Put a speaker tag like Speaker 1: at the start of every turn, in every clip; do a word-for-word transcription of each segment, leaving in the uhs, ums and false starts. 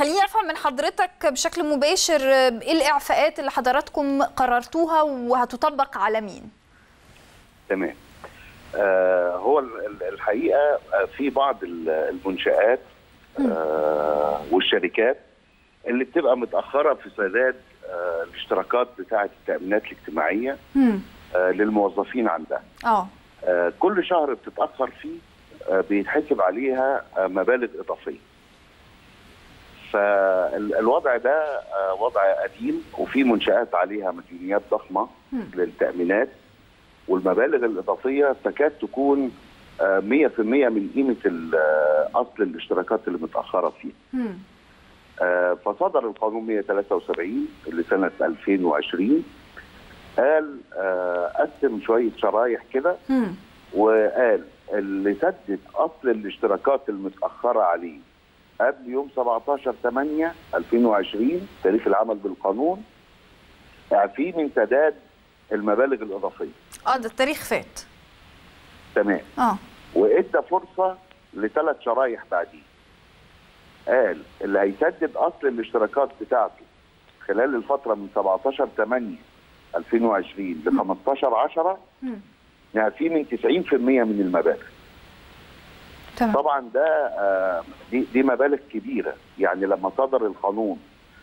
Speaker 1: خليني افهم من حضرتك بشكل مباشر ايه الاعفاءات اللي حضراتكم قررتوها وهتطبق على مين؟
Speaker 2: تمام. آه هو الحقيقه في بعض المنشآت آه والشركات اللي بتبقى متاخره في سداد آه الاشتراكات بتاعه التامينات الاجتماعيه آه للموظفين عندها.
Speaker 1: اه
Speaker 2: آه كل شهر بتتاخر فيه آه بيتحسب عليها آه مبالغ اضافيه. فالوضع ده آه وضع قديم، وفي منشآت عليها مديونيات ضخمه للتامينات، والمبالغ الاضافيه تكاد تكون آه مية في المية من قيمه اصل الاشتراكات اللي متاخره فيها. آه فصدر القانون مية وثلاثة وسبعين لسنه ألفين وعشرين، قال آه قسم شويه شرايح كده، وقال اللي سدد اصل الاشتراكات المتاخره عليه قبل يوم سبعتاشر ثمانية ألفين وعشرين تاريخ العمل بالقانون اعفيه من سداد المبالغ الاضافيه.
Speaker 1: اه ده التاريخ فات.
Speaker 2: تمام.
Speaker 1: اه
Speaker 2: وادى فرصه لثلاث شرايح بعديه. قال اللي هيسدد اصل الاشتراكات بتاعته خلال الفتره من سبعتاشر ثمانية ألفين وعشرين ل خمستاشر عشرة نعفيه من تسعين في المية من المبالغ.
Speaker 1: تمام.
Speaker 2: طبعا ده آه دي, دي مبالغ كبيره، يعني لما صدر القانون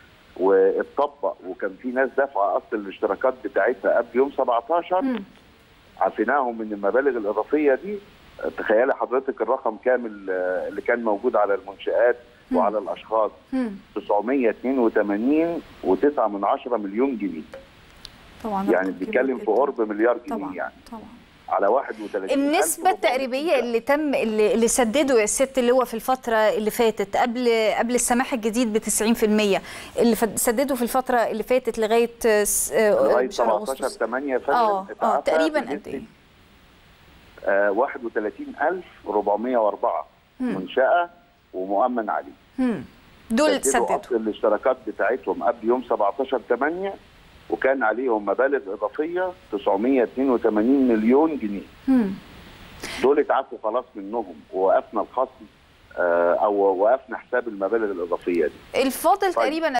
Speaker 2: واتطبق وكان في ناس دافعه اصل الاشتراكات بتاعتها قبل يوم سبعتاشر عفيناهم من المبالغ الاضافيه دي. تخيلي حضرتك الرقم كامل اللي كان موجود على المنشآت وعلى الاشخاص تسعمية اتنين وتمانين وتسعة من عشرة مليون جنيه.
Speaker 1: طبعا
Speaker 2: يعني بنتكلم في قرب مليار جنيه.
Speaker 1: طبعا.
Speaker 2: يعني
Speaker 1: طبعا
Speaker 2: على واحد وثلاثين
Speaker 1: النسبة التقريبية اللي تم اللي, اللي سددوا يا ست اللي هو في الفترة اللي فاتت قبل قبل السماح الجديد ب تسعين في المية اللي سددوا في الفترة اللي فاتت لغاية
Speaker 2: لغاية سبعتاشر ثمانية
Speaker 1: اه اه تقريبا قد ايه؟
Speaker 2: آه واحد وثلاثين ألف وأربعمية وأربعة منشأة ومؤمن عليه.
Speaker 1: امم دول سددوا
Speaker 2: اصل الاشتراكات بتاعتهم قبل يوم سبعتاشر ثمانية وكان عليهم مبالغ اضافيه تسعمية اتنين وتمانين مليون جنيه.
Speaker 1: امم
Speaker 2: دول اتعافوا خلاص منهم، ووقفنا الخصم آه او وقفنا حساب المبالغ الاضافيه دي.
Speaker 1: الفاضل
Speaker 2: طيب.
Speaker 1: تقريبا